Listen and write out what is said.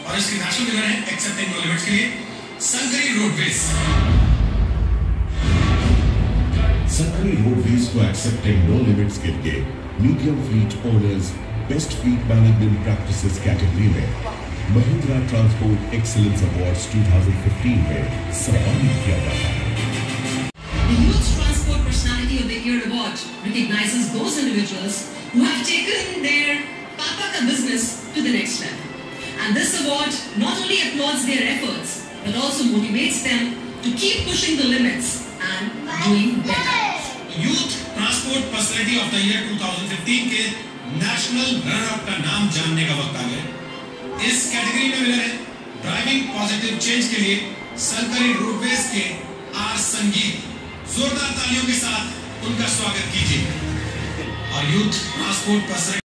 और इसके national winner है एक्सेप्टिंग नो लिमिट्स के लिए संकरी रोडवेज। संकरी रोडवेज को एक्सेप्टिंग नो लिमिट्स के लिए medium fleet owners best fleet management practices category में महिंद्रा ट्रांसपोर्ट एक्सीलेंस अवार्ड्स 2015 में सम्मानित किया जाता है। The Youth Transport Personality of the Year Award recognizes those individuals who have taken their Papa ka business to the next level. And this award not only applauds their efforts, but also motivates them to keep pushing the limits and doing better. Youth Transport Personality of the Year 2015 के national runner up का नाम जानने का वक्त आ गया। इस category में winner है ड्राइविंग पॉजिटिव चेंज के लिए संकरी रोडवेज के आर संगीत। जोरदार तालियों के साथ उनका स्वागत कीजिए। और यूथ ट्रांसपोर्ट पर्सनैलिटी